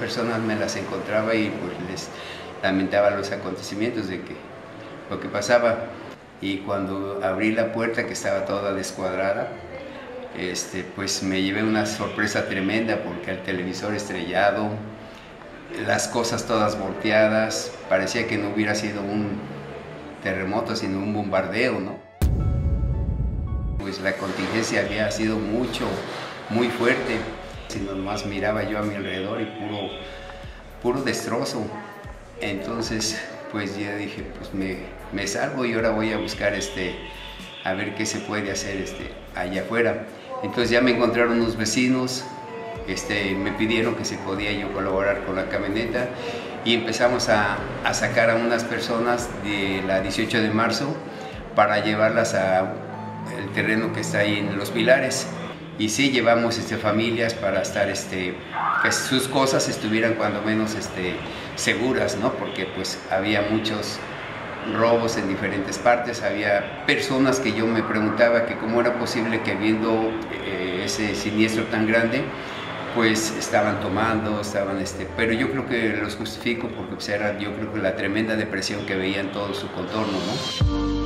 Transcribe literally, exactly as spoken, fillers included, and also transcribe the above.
personas me las encontraba y pues les lamentaba los acontecimientos de que lo que pasaba. Y cuando abrí la puerta, que estaba toda descuadrada, este, pues me llevé una sorpresa tremenda, porque el televisor estrellado, las cosas todas volteadas, parecía que no hubiera sido un terremoto, sino un bombardeo, ¿no? Pues la contingencia había sido mucho, muy fuerte. Si nomás miraba yo a mi alrededor y puro, puro destrozo. Entonces, pues ya dije, pues me, me salgo y ahora voy a buscar este, a ver qué se puede hacer este, allá afuera. Entonces ya me encontraron unos vecinos, este, me pidieron que si podía yo colaborar con la camioneta y empezamos a, a sacar a unas personas de la dieciocho de marzo para llevarlas al terreno que está ahí en Los Pilares. Y sí, llevamos este, familias para estar, este, que sus cosas estuvieran cuando menos este, seguras, ¿no? Porque pues había muchos robos en diferentes partes, había personas que yo me preguntaba que cómo era posible que viendo eh, ese siniestro tan grande, pues estaban tomando, estaban, este, pero yo creo que los justifico porque pues, era, yo creo que la tremenda depresión que veía en todo su contorno, ¿no?